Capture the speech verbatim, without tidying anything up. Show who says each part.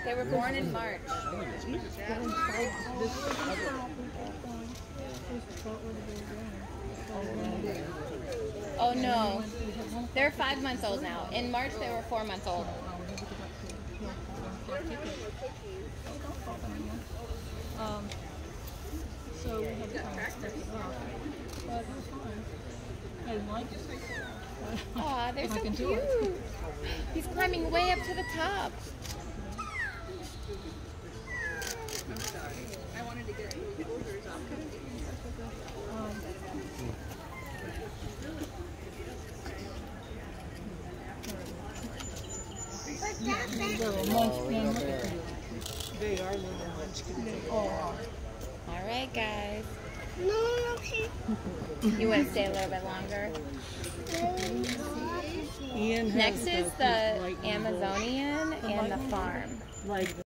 Speaker 1: They were born in March. Oh no, they're five months old now. In March they were four months old.
Speaker 2: Um, so we had to kind of step it up, but it was fine. I didn't like it.
Speaker 1: Aw, they're so
Speaker 2: I can do
Speaker 1: cute.
Speaker 2: it.
Speaker 1: He's climbing way up to the top.
Speaker 3: I'm sorry. I wanted to get boulders off.
Speaker 2: Um, they're a munchkin. They are little munchkins. Oh.
Speaker 1: All right, guys.
Speaker 4: No, okay.
Speaker 1: You want to stay a little bit longer?
Speaker 2: Ian has
Speaker 1: Next is the
Speaker 2: lightning bolt.
Speaker 1: Amazonian
Speaker 2: The
Speaker 1: and the
Speaker 2: lightning
Speaker 1: farm.
Speaker 2: Like